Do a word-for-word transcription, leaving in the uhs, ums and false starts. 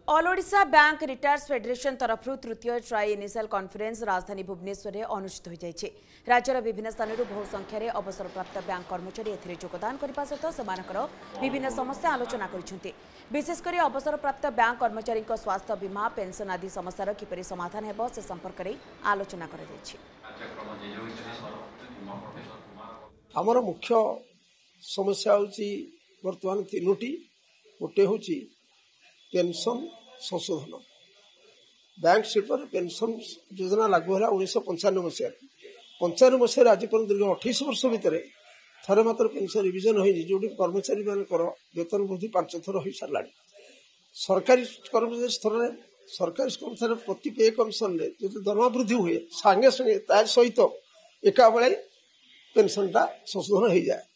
All Odisha bank retirees federation तरफ तृतीय try initial conference राजधानी भुवनेश्वर में अनुष्ठित हो जाइए। राज्यर विभिन्न स्थान बहु संख्यार अवसरप्राप्त बैंक कर्मचारी एथिरे योगदान करने सहित सेमानकर विभिन्न समस्या आलोचना करिसेंति। विशेषकर अवसरप्राप्त बैंक कर्मचारी स्वास्थ्य बीमा पेंशन आदि समस्यार किपरि समाधान हेबो से संपर्क में आलोचना करा जाइछि। आमर मुख्य समस्या होची वर्तमान तीनोटी गोटे होची पेंशन संशोधन। बैंक शिल्पर पेंशन योजना लागू है उन्नीस पंचानवे मसीह पंचानवे मसीह आज पर दीर्घ अठाईस वर्ष भितर थे मात्र पेंशन रिविजन हो जो कर्मचारी मान वेतन वृद्धि पांच थर हो सारा। सरकारी कर्मचारी स्तर में सरकारी कर्मचारी प्रति पे कमिशन जो दरमा वृद्धि हुए सांगे सांगे तार सहित एका बेले पेंशन टा संशोधन हो जाए।